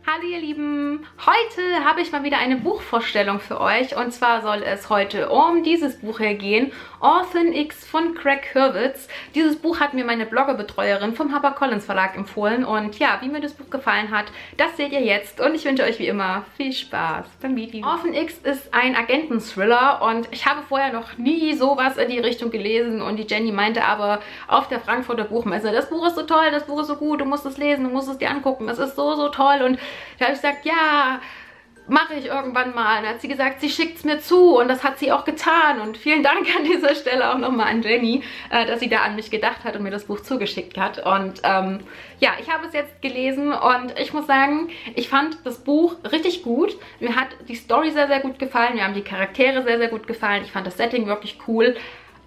Hallo ihr Lieben, heute habe ich mal wieder eine Buchvorstellung für euch und zwar soll es heute um dieses Buch hier gehen, Orphan X von Craig Hurwitz. Dieses Buch hat mir meine Bloggerbetreuerin vom HarperCollins Verlag empfohlen und ja, wie mir das Buch gefallen hat, das seht ihr jetzt und ich wünsche euch wie immer viel Spaß beim Video. Orphan X ist ein Agenten-Thriller und ich habe vorher noch nie sowas in die Richtung gelesen und die Jenny meinte aber auf der Frankfurter Buchmesse, das Buch ist so toll, das Buch ist so gut, du musst es lesen, du musst es dir angucken, es ist so toll und da habe ich gesagt, ja, mache ich irgendwann mal. Und dann hat sie gesagt, sie schickt es mir zu und das hat sie auch getan. Und vielen Dank an dieser Stelle auch nochmal an Jenny, dass sie da an mich gedacht hat und mir das Buch zugeschickt hat. Und ja, ich habe es jetzt gelesen und ich muss sagen, ich fand das Buch richtig gut. Mir hat die Story sehr, sehr gut gefallen. Mir haben die Charaktere sehr, sehr gut gefallen. Ich fand das Setting wirklich cool.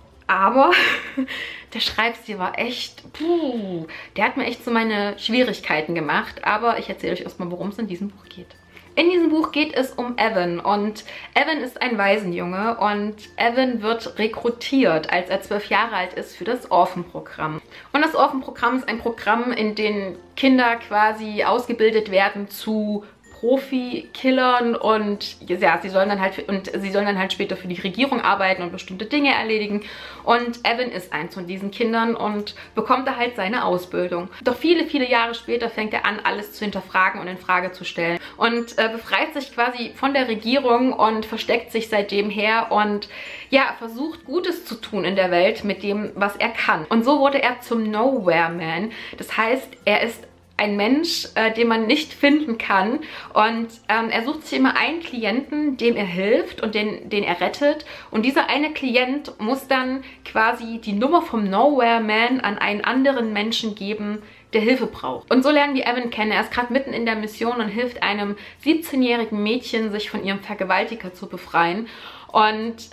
Aber der Schreibstil war echt, der hat mir echt so meine Schwierigkeiten gemacht. Aber ich erzähle euch erstmal, worum es in diesem Buch geht. In diesem Buch geht es um Evan und Evan ist ein Waisenjunge und Evan wird rekrutiert, als er 12 Jahre alt ist, für das Orphan-Programm. Und das Orphan-Programm ist ein Programm, in dem Kinder quasi ausgebildet werden zu Profi-Killern und ja, sie sollen dann halt später für die Regierung arbeiten und bestimmte Dinge erledigen. Und Evan ist eins von diesen Kindern und bekommt da halt seine Ausbildung. Doch viele, viele Jahre später fängt er an, alles zu hinterfragen und in Frage zu stellen. Und befreit sich quasi von der Regierung und versteckt sich seitdem her und ja, versucht Gutes zu tun in der Welt mit dem, was er kann. Und so wurde er zum Nowhere Man. Das heißt, er ist ein Mensch, den man nicht finden kann und er sucht sich immer einen Klienten, dem er hilft und den er rettet und dieser eine Klient muss dann quasi die Nummer vom Nowhere Man an einen anderen Menschen geben, der Hilfe braucht. Und so lernen wir Evan kennen. Er ist gerade mitten in der Mission und hilft einem 17-jährigen Mädchen, sich von ihrem Vergewaltiger zu befreien und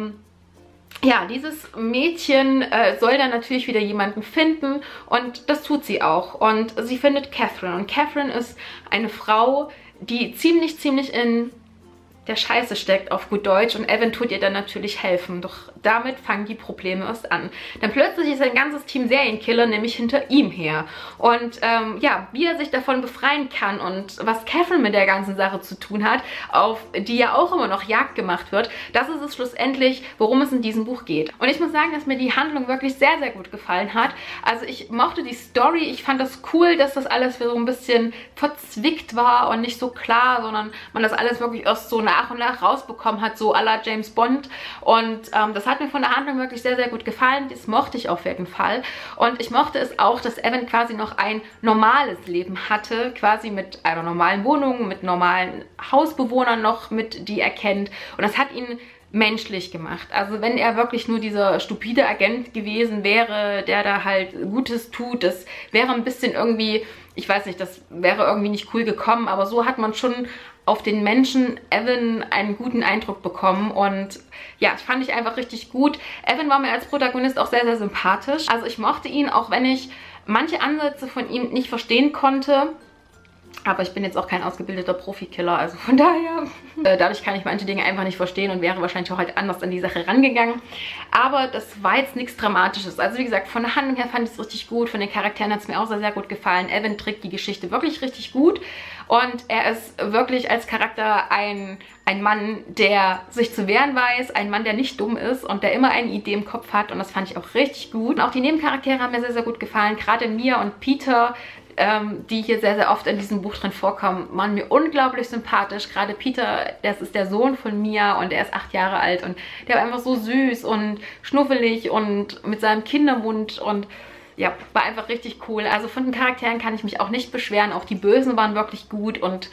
ja, dieses Mädchen soll dann natürlich wieder jemanden finden und das tut sie auch. Und sie findet Catherine. Und Catherine ist eine Frau, die ziemlich in der Scheiße steckt, auf gut Deutsch. Und Evan tut ihr dann natürlich helfen. Doch damit fangen die Probleme erst an. Dann plötzlich ist ein ganzes Team Serienkiller nämlich hinter ihm her. Und ja, wie er sich davon befreien kann und was Catherine mit der ganzen Sache zu tun hat, auf die ja auch immer noch Jagd gemacht wird, das ist es schlussendlich, worum es in diesem Buch geht. Und ich muss sagen, dass mir die Handlung wirklich sehr, sehr gut gefallen hat. Also ich mochte die Story, ich fand das cool, dass das alles so ein bisschen verzwickt war und nicht so klar, sondern man das alles wirklich erst so nach und nach rausbekommen hat, so à la James Bond. Und das hat mir von der Handlung wirklich sehr, sehr gut gefallen. Das mochte ich auf jeden Fall. Und ich mochte es auch, dass Evan quasi noch ein normales Leben hatte, quasi mit einer normalen Wohnung, mit normalen Hausbewohnern noch, mit die er kennt. Und das hat ihn menschlich gemacht. Also wenn er wirklich nur dieser stupide Agent gewesen wäre, der da halt Gutes tut, das wäre ein bisschen irgendwie, ich weiß nicht, das wäre irgendwie nicht cool gekommen, aber so hat man schon auf den Menschen Evan einen guten Eindruck bekommen und ja, das fand ich einfach richtig gut. Evan war mir als Protagonist auch sehr, sehr sympathisch. Also ich mochte ihn, auch wenn ich manche Ansätze von ihm nicht verstehen konnte. Aber ich bin jetzt auch kein ausgebildeter Profikiller, also von daher, dadurch kann ich manche Dinge einfach nicht verstehen und wäre wahrscheinlich auch halt anders an die Sache rangegangen. Aber das war jetzt nichts Dramatisches. Also wie gesagt, von der Handlung her fand ich es richtig gut, von den Charakteren hat es mir auch sehr, sehr gut gefallen. Evan trägt die Geschichte wirklich richtig gut und er ist wirklich als Charakter ein Mann, der sich zu wehren weiß, ein Mann, der nicht dumm ist und der immer eine Idee im Kopf hat und das fand ich auch richtig gut. Und auch die Nebencharaktere haben mir sehr, sehr gut gefallen, gerade Mia und Peter, die hier sehr, sehr oft in diesem Buch drin vorkommen, waren mir unglaublich sympathisch. Gerade Peter, das ist der Sohn von Mia und er ist 8 Jahre alt und der war einfach so süß und schnuffelig und mit seinem Kindermund und ja, war einfach richtig cool. Also von den Charakteren kann ich mich auch nicht beschweren. Auch die Bösen waren wirklich gut und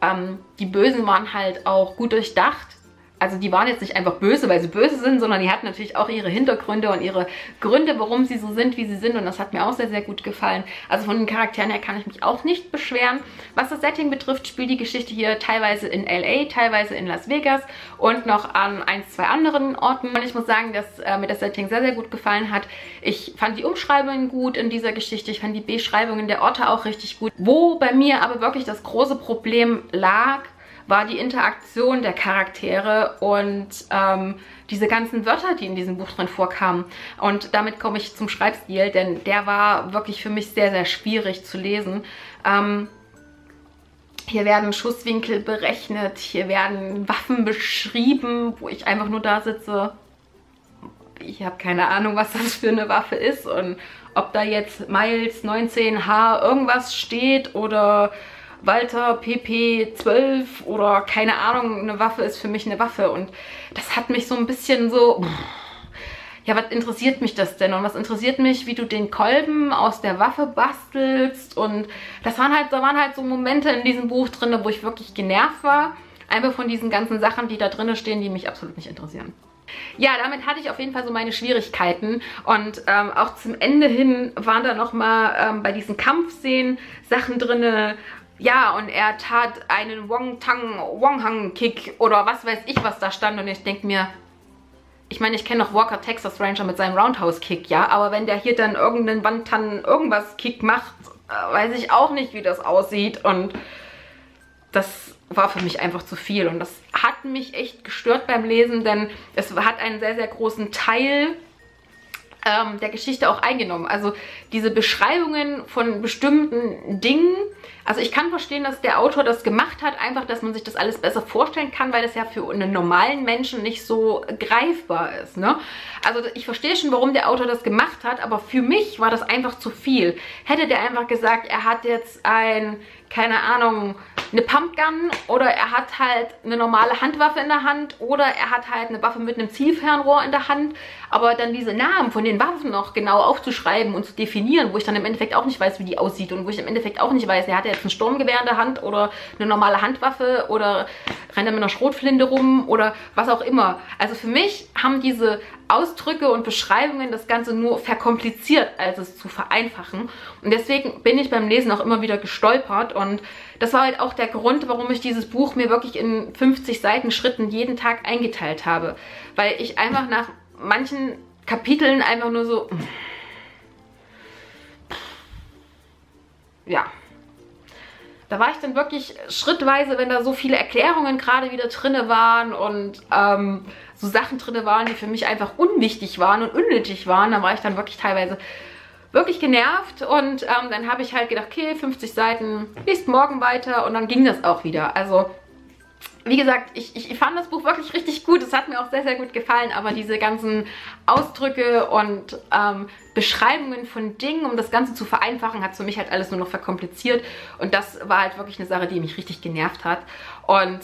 die Bösen waren halt auch gut durchdacht. Also die waren jetzt nicht einfach böse, weil sie böse sind, sondern die hatten natürlich auch ihre Hintergründe und ihre Gründe, warum sie so sind, wie sie sind. Und das hat mir auch sehr, sehr gut gefallen. Also von den Charakteren her kann ich mich auch nicht beschweren. Was das Setting betrifft, spielt die Geschichte hier teilweise in LA, teilweise in Las Vegas und noch an 1, 2 anderen Orten. Und ich muss sagen, dass mir das Setting sehr, sehr gut gefallen hat. Ich fand die Umschreibungen gut in dieser Geschichte. Ich fand die Beschreibungen der Orte auch richtig gut. Wo bei mir aber wirklich das große Problem lag, war die Interaktion der Charaktere und diese ganzen Wörter, die in diesem Buch drin vorkamen. Und damit komme ich zum Schreibstil, denn der war wirklich für mich sehr, sehr schwierig zu lesen. Hier werden Schusswinkel berechnet, hier werden Waffen beschrieben, wo ich einfach nur da sitze. Ich habe keine Ahnung, was das für eine Waffe ist und ob da jetzt Miles 19H irgendwas steht oder Walter PP 12 oder keine Ahnung, eine Waffe ist für mich eine Waffe. Und das hat mich so ein bisschen so... Ja, was interessiert mich das denn? Und was interessiert mich, wie du den Kolben aus der Waffe bastelst? Und da waren halt so Momente in diesem Buch drin, wo ich wirklich genervt war. Einfach von diesen ganzen Sachen, die da drin stehen, die mich absolut nicht interessieren. Ja, damit hatte ich auf jeden Fall so meine Schwierigkeiten. Und auch zum Ende hin waren da nochmal bei diesen Kampfszenen Sachen drin. Ja, und er tat einen Wong-Hang-Kick oder was weiß ich, was da stand. Und ich denke mir... Ich meine, ich kenne noch Walker Texas Ranger mit seinem Roundhouse-Kick, ja, aber wenn der hier dann irgendeinen Wandtan-Irgendwas-Kick macht, weiß ich auch nicht, wie das aussieht und das war für mich einfach zu viel und das hat mich echt gestört beim Lesen, denn es hat einen sehr, sehr großen Teil der Geschichte auch eingenommen. Also diese Beschreibungen von bestimmten Dingen, also ich kann verstehen, dass der Autor das gemacht hat, einfach, dass man sich das alles besser vorstellen kann, weil das ja für einen normalen Menschen nicht so greifbar ist, ne? Also ich verstehe schon, warum der Autor das gemacht hat, aber für mich war das einfach zu viel. Hätte der einfach gesagt, er hat jetzt keine Ahnung, eine Pumpgun oder er hat halt eine normale Handwaffe in der Hand oder er hat halt eine Waffe mit einem Zielfernrohr in der Hand, aber dann diese Namen von den Waffen noch genau aufzuschreiben und zu definieren, wo ich dann im Endeffekt auch nicht weiß, wie die aussieht und wo ich im Endeffekt auch nicht weiß, er hat jetzt ein Sturmgewehr in der Hand oder eine normale Handwaffe oder rennt er mit einer Schrotflinte rum oder was auch immer. Also für mich haben diese Ausdrücke und Beschreibungen das Ganze nur verkompliziert, als es zu vereinfachen. Und deswegen bin ich beim Lesen auch immer wieder gestolpert. Und das war halt auch der Grund, warum ich dieses Buch mir wirklich in 50 Seiten Schritten jeden Tag eingeteilt habe. Weil ich einfach nach manchen Kapiteln einfach nur so... Ja. Da war ich dann wirklich schrittweise, wenn da so viele Erklärungen gerade wieder drin waren und so Sachen drin waren, die für mich einfach unwichtig waren und unnötig waren, da war ich dann wirklich teilweise wirklich genervt und dann habe ich halt gedacht, okay, 50 Seiten, liest morgen weiter und dann ging das auch wieder. Also wie gesagt, ich fand das Buch wirklich richtig gut. Es hat mir auch sehr, sehr gut gefallen, aber diese ganzen Ausdrücke und Beschreibungen von Dingen, um das Ganze zu vereinfachen, hat es für mich halt alles nur noch verkompliziert. Und das war halt wirklich eine Sache, die mich richtig genervt hat. Und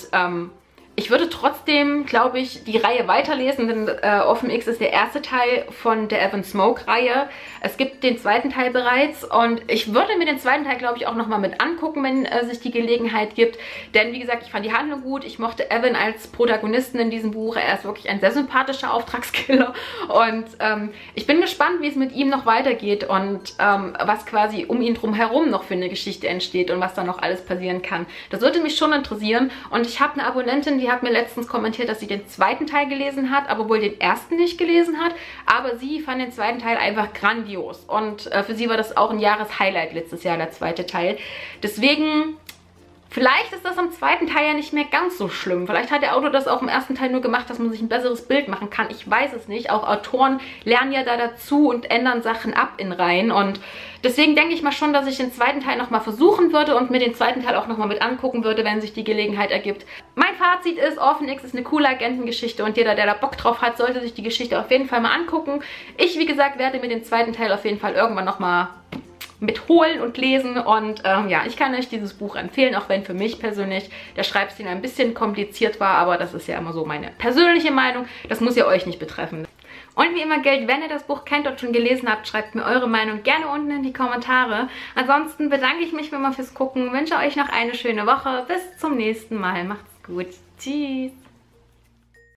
ich würde trotzdem, glaube ich, die Reihe weiterlesen, denn Orphan X ist der erste Teil von der Evan Smoke-Reihe. Es gibt den zweiten Teil bereits und ich würde mir den zweiten Teil, glaube ich, auch nochmal mit angucken, wenn sich die Gelegenheit gibt. Denn, wie gesagt, ich fand die Handlung gut. Ich mochte Evan als Protagonisten in diesem Buch. Er ist wirklich ein sehr sympathischer Auftragskiller und ich bin gespannt, wie es mit ihm noch weitergeht und was quasi um ihn drum herum noch für eine Geschichte entsteht und was da noch alles passieren kann. Das würde mich schon interessieren und ich habe eine Abonnentin, die hat mir letztens kommentiert, dass sie den zweiten Teil gelesen hat, aber wohl den ersten nicht gelesen hat. Aber sie fand den zweiten Teil einfach grandios. Und für sie war das auch ein Jahreshighlight letztes Jahr, der zweite Teil. Deswegen... Vielleicht ist das am zweiten Teil ja nicht mehr ganz so schlimm. Vielleicht hat der Autor das auch im ersten Teil nur gemacht, dass man sich ein besseres Bild machen kann. Ich weiß es nicht. Auch Autoren lernen ja da dazu und ändern Sachen ab in Reihen. Und deswegen denke ich mal schon, dass ich den zweiten Teil nochmal versuchen würde und mir den zweiten Teil auch nochmal mit angucken würde, wenn sich die Gelegenheit ergibt. Mein Fazit ist, Orphan X ist eine coole Agentengeschichte und jeder, der da Bock drauf hat, sollte sich die Geschichte auf jeden Fall mal angucken. Ich, wie gesagt, werde mir den zweiten Teil auf jeden Fall irgendwann nochmal mit holen und lesen und ja, ich kann euch dieses Buch empfehlen, auch wenn für mich persönlich der Schreibstil ein bisschen kompliziert war, aber das ist ja immer so meine persönliche Meinung, das muss ja euch nicht betreffen. Und wie immer gilt, wenn ihr das Buch kennt und schon gelesen habt, schreibt mir eure Meinung gerne unten in die Kommentare. Ansonsten bedanke ich mich wie immer fürs Gucken, wünsche euch noch eine schöne Woche, bis zum nächsten Mal, macht's gut, tschüss!